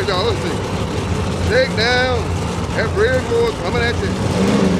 y'all. Let's see. Shakedowns. That red board coming at you.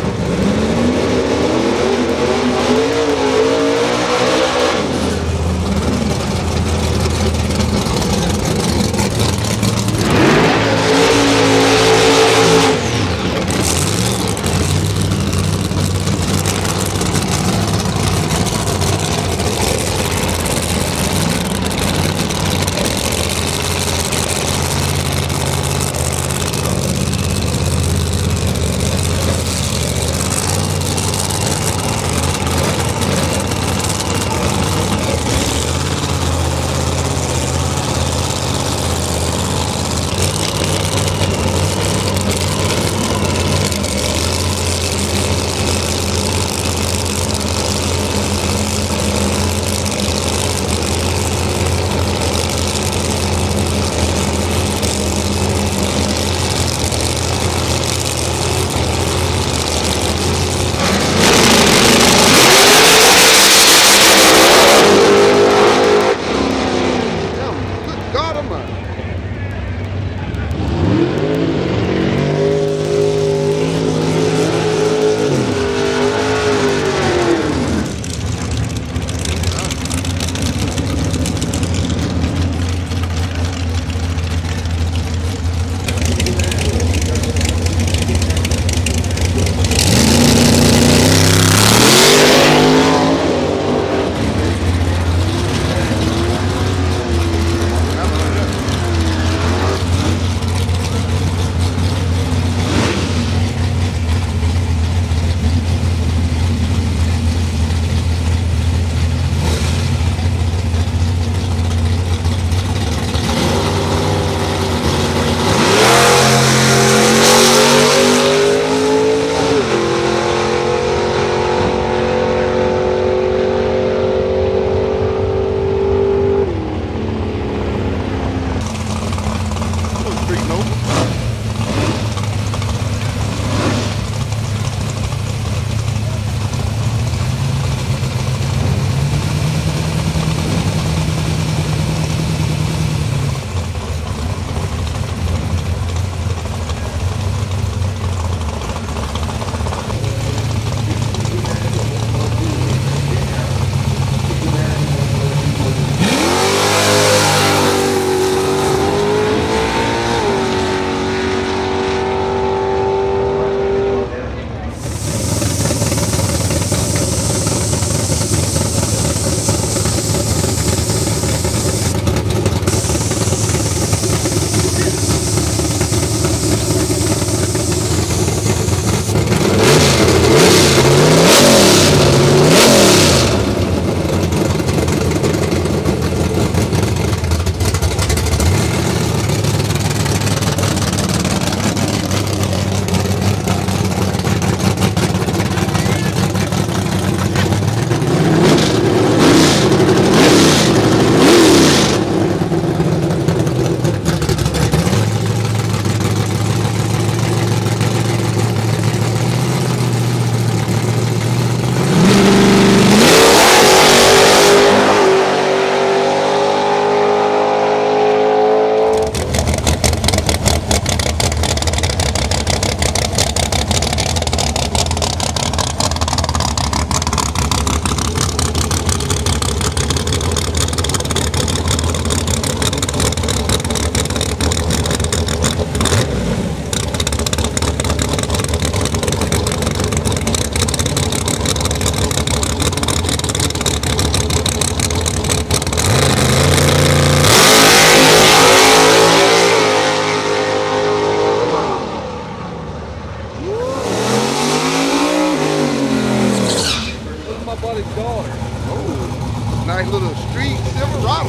Nice little street Silverado.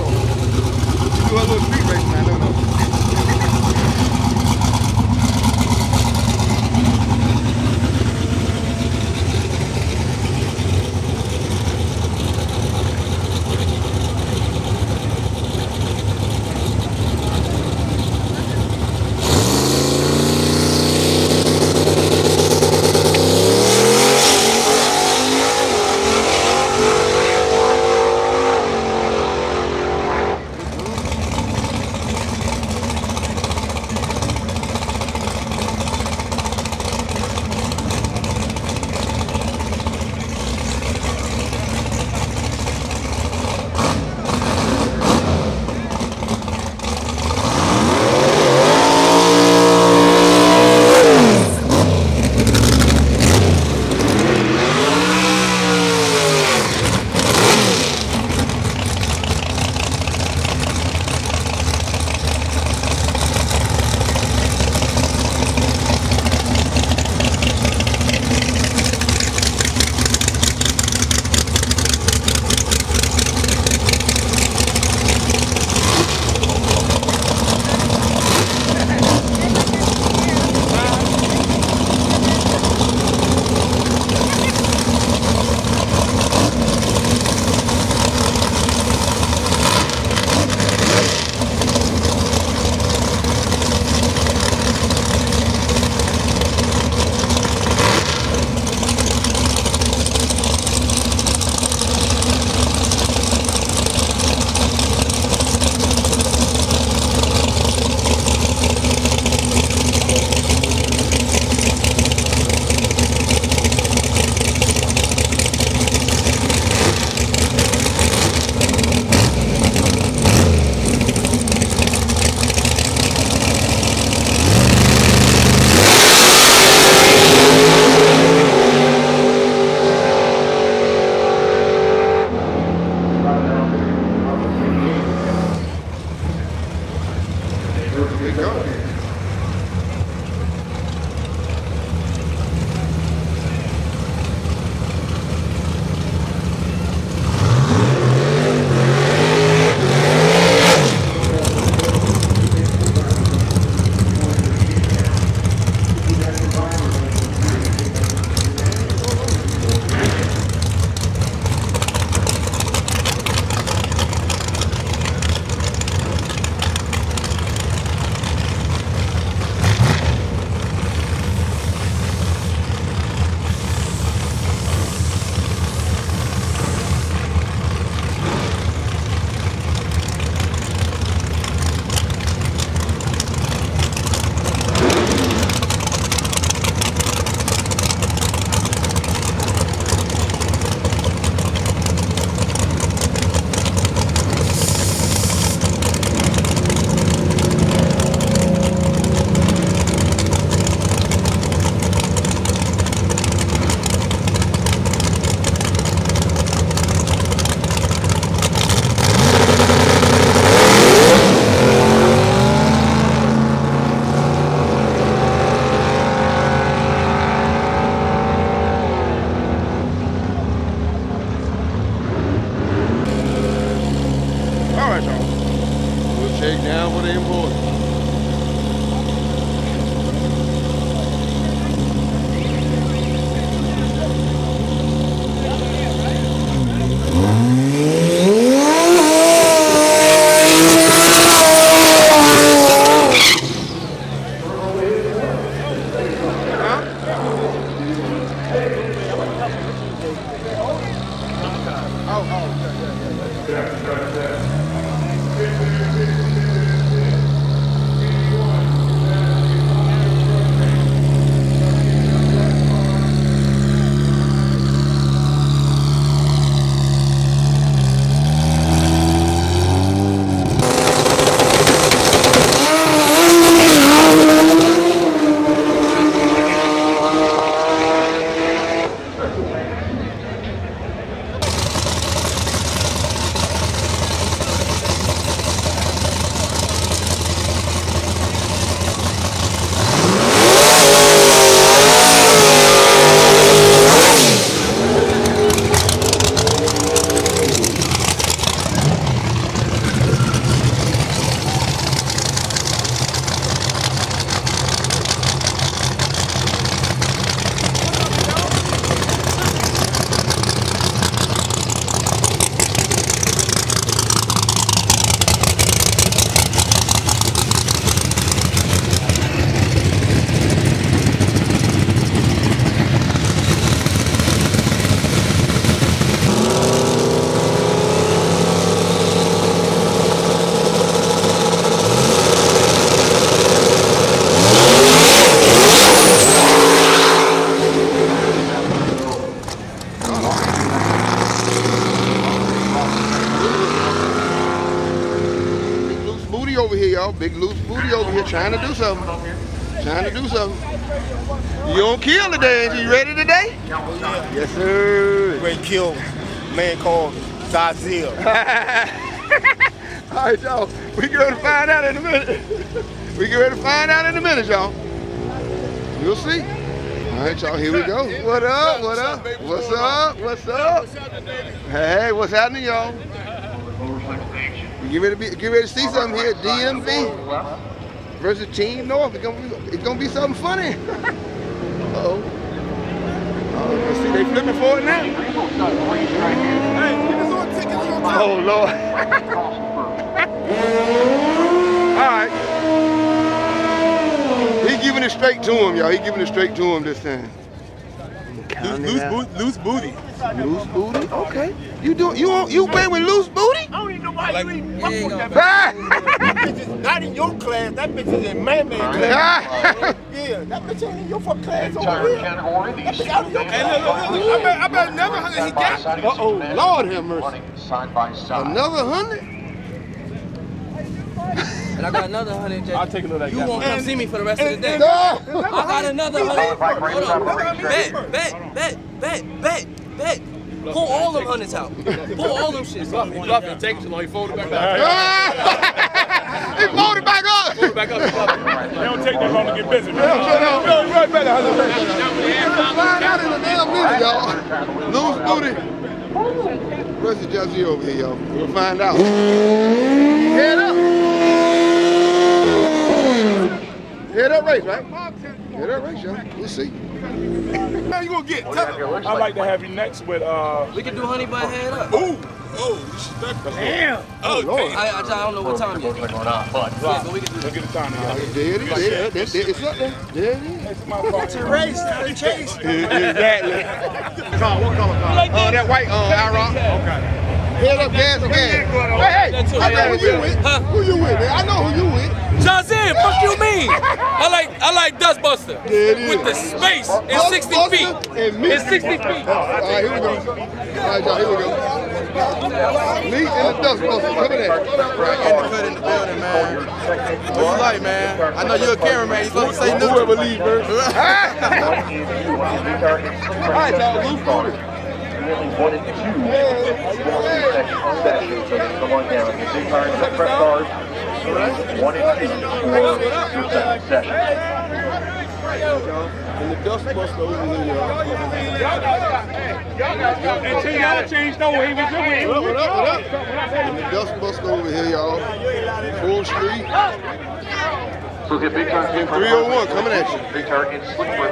Do a little street race, man. No. go. Shakedown for the import. Over here, y'all. Big loose booty over here trying to do something. Trying to do something. You don't kill today, ain't you? Ready today? Yes, sir. Great kill. Man called Zazil. All right, y'all. We get ready to find out in a minute. We get ready to find out in a minute, y'all. You'll see. All right, y'all. Here we go. What up? What up? What's up? What's up? Hey, what's happening, y'all? Get ready to see something here. DMV versus Team North. It's gonna be something funny. Uh-oh. Let's see, they flipping for it now. Oh Lord. All right. He's giving it straight to him, y'all. He's giving it straight to him this time. Loose booty. Loose booty? Okay. You playing with loose booty? I don't even know why you even fucking with that bitch. Not in your class. That bitch is in man-man class. Yeah, that bitch ain't in your fucking class over here. That bitch out of your class. I bet another 100 he got. Uh-oh, Lord have mercy. Another 100? And I got another 100, Jay. I'll take a look at that. You won't come see me for the rest of the day. No. I got another 100. Hold on. Bet. Pull all them 100s out. Pull all them shits. Bluffing. Take it too long. He folded back up. He folded back up. back up. They don't take that long to get busy, man. No, right better. Find out in a damn minute, y'all. Loose booty. Where's the Jazzy over here, y'all? We'll find out. Head up. Head up race, right? Head up race, y'all. We'll see. How you gonna get? I'd like to have you next with We can do honey bun head up. Ooh. Oh, disrespectful. Damn. Oh, Lord. I don't know what time it is. Yeah, but we can do Look at the time. There it is. It's up there. There it is. It's a race, not a chase. Exactly. What color car? That white IROC. Okay. Head up, gas. Hey, I know who you with. Who you with, man? I know who you with. Johnson, fuck you mean? I like Dustbuster. With the space in 60 feet. In 60 feet. All right, here we go. All right, y'all, here we go. Meet in the Dustbuster. Come in there. Right, in the cut in the building, man. What you like, man? I know you're a cameraman. You're supposed to say no. Whoever leaves first. All right, y'all, loose booty. Really 1 and 2. Sections so the one down. The big tires, the press cars. 1 and 2. Session. And the Dustbuster over here, y'all. Until y'all changed over, he was doing it. What up? And the Dustbuster over here, y'all. 4th Street. So get big tires. 301 coming at you. Big target, slipper.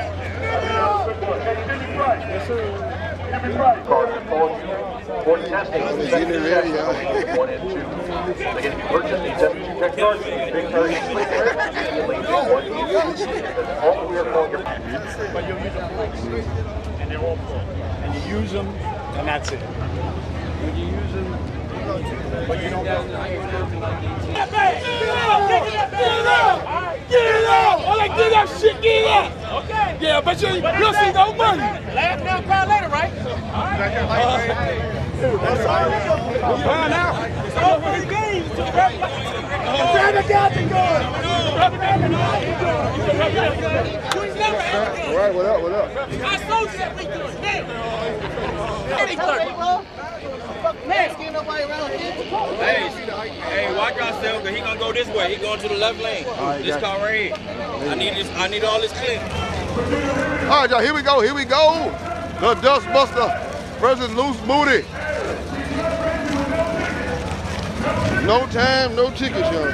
Yes, sir. Cars for testing. Getting it ready, y'all. 1 and 2. They're going to be purchased in 72 check cars. Big target, slipper. All the way along your. But you'll use them twice. And they're all full. And you use them, and that's it. When you use them, but you don't go. Get it out! I like get that shit, get it out! Okay. Yeah, but you'll see no money. Laugh now, cry later, right? Find out. It's all for the game. Grab the captain going. All right, what up? I told you that we doing it. Hey, watch yourself, cause he gonna go this way. He going to the left lane. This car right here. I need all this clear. All right, y'all, here we go. The Dustbuster versus Loose Booty. No time, no tickets, y'all.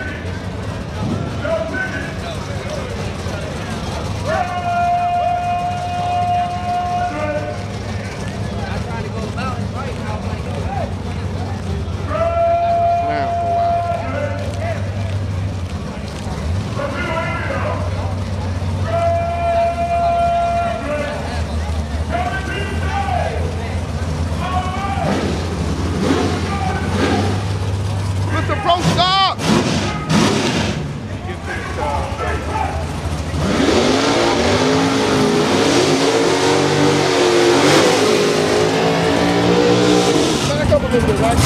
Pro stop! Back up a little bit, right?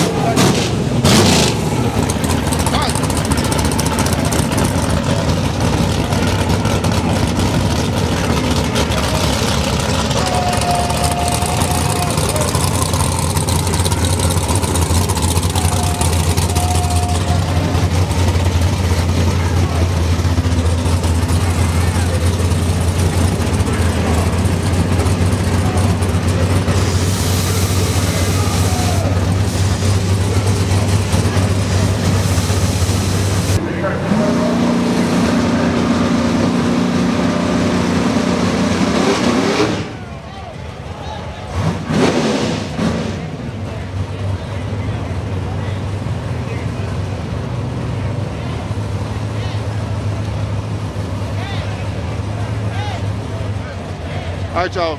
All right, y'all.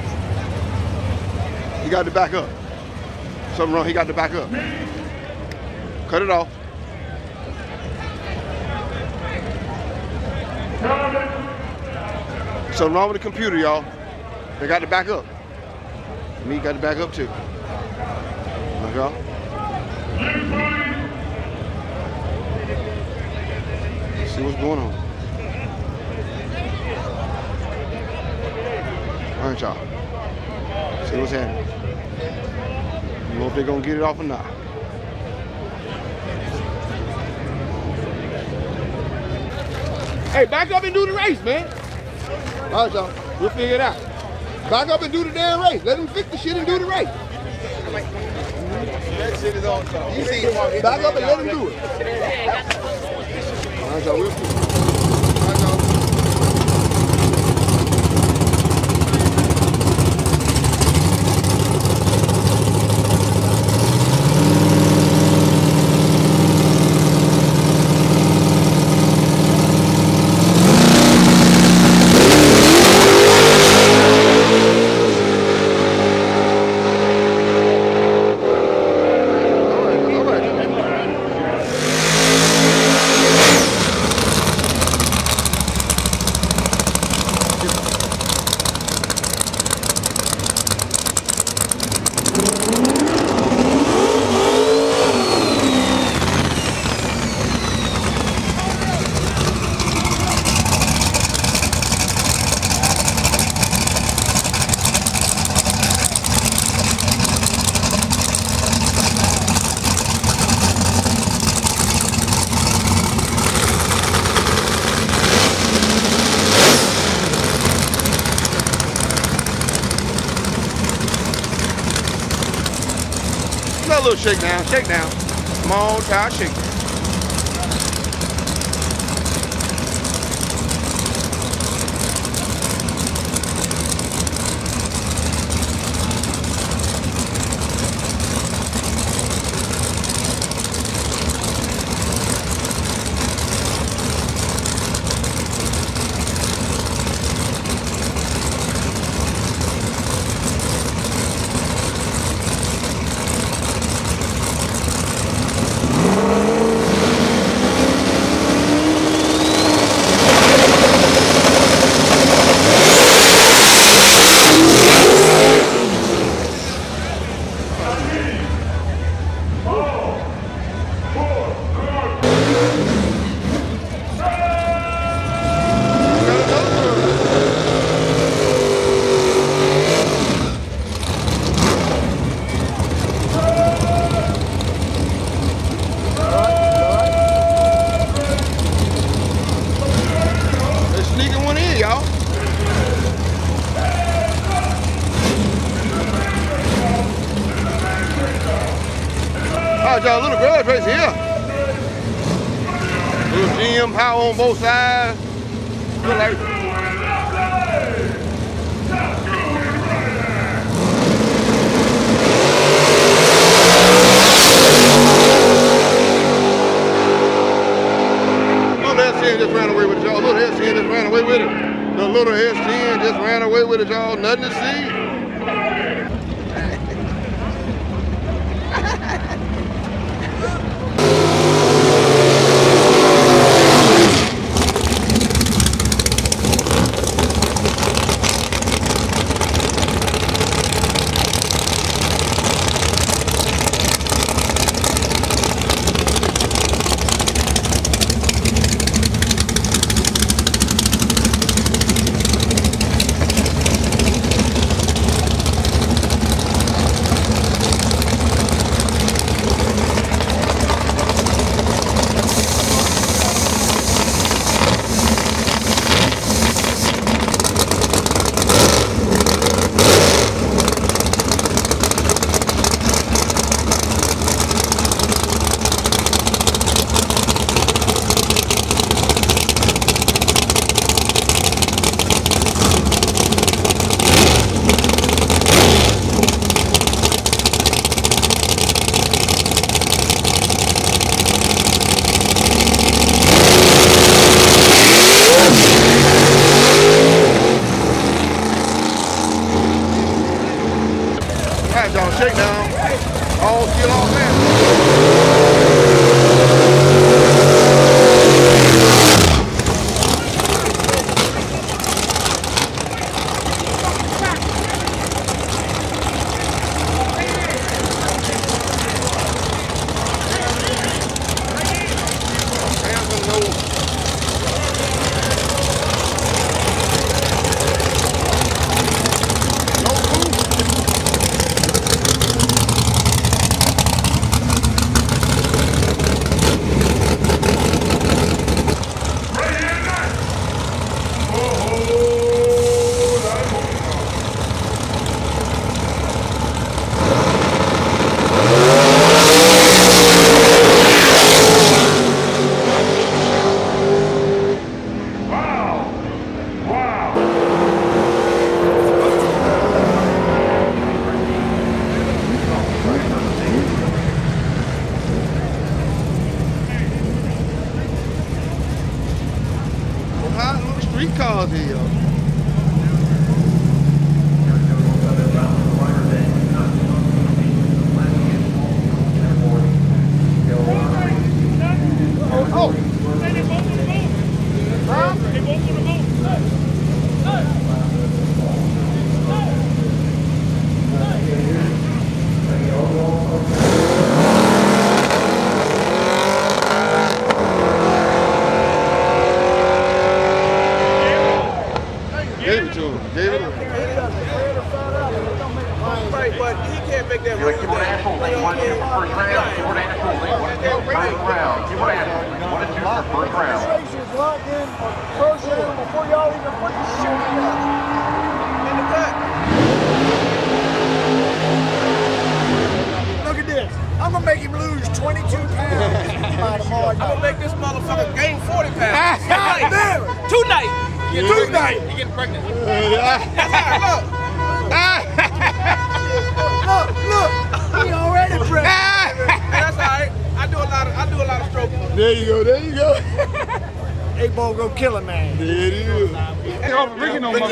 He got to back up. Something wrong, he got to back up. Cut it off. Something wrong with the computer, y'all. They got to back up. Me got to back up too. Look, y'all. See what's going on. All right, y'all. See what's happening. You know if they're gonna get it off or not. Hey, back up and do the race, man. All right, y'all. We'll figure it out. Back up and do the damn race. Let them fix the shit and do the race. That shit is on top. You see, back up and let them do it. All right, y'all. We'll figure it out. All right, y'all. A little shakedown, shakedown. Small child shakedown. Alright, y'all, little Grudge race here. Little GM power on both sides. Look like little S10 just ran away with it, y'all. Little S10 just ran away with it. The little S10 just ran away with it, y'all. Nothing to see. some cars here, y'all. Gave it to him. Gave it away. Right, but he can't make that You're move. like, National, they want you for first round. Keyboard National, they want you for first round. Keyboard National, they want you for first round. First round before y'all even put the shit In the cut. Look at this. I'm gonna make him lose 22 pounds. I'm gonna make this motherfucker gain 40 pounds. Tonight. Tonight. He getting pregnant. Look. He already pregnant. That's all right. I do a lot of stroking. There you go. There you go. A-ball gonna kill a man. There it is. Rigging on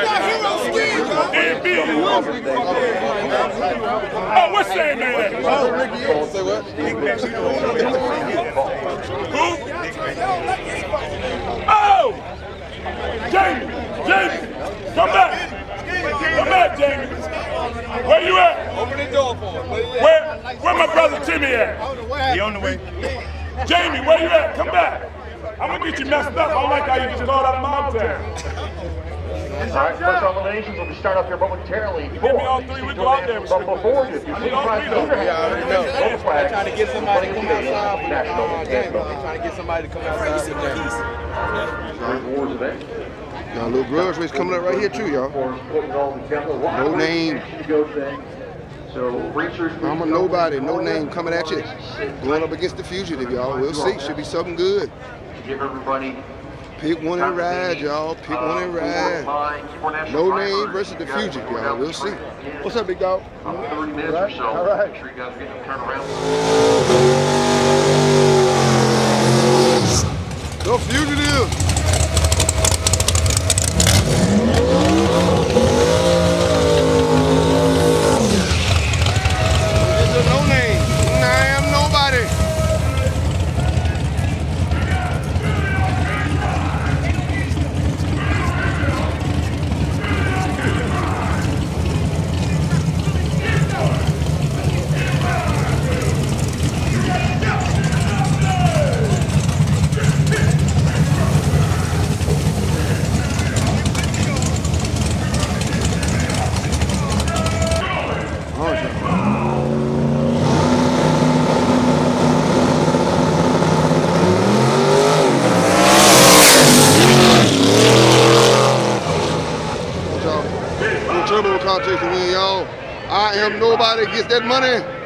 Oh, what's that man? Say what? Oh! Jamie! Come back! Come back, Jamie! Where you at? Open the door for him. Where my brother Timmy at? He on the way. Jamie, where you at? Come back! I'm gonna get you messed up. I don't like how you just start out Mountain. All right, first eliminations will be start up here momentarily. Give me all three, we go out there. But before you, if you see all three, though. Yeah, I already know. They're Trying to get somebody to come outside for Jamie. They're trying to get somebody to come outside for Jamie. Got a little grudge race coming up right here too, y'all. No name. I'm a nobody, no name coming at you. Going up against the fugitive, y'all. We'll see. Should be something good. Give everybody. Pick one and ride, y'all. Pick one and ride. No name versus the fugitive, y'all. We'll see. What's up, big dog? 30 minutes or so. All right. Make sure you guys are getting turned around. The fugitive. No name. I am nobody. Turbo contest to win, y'all. I am nobody gets that money.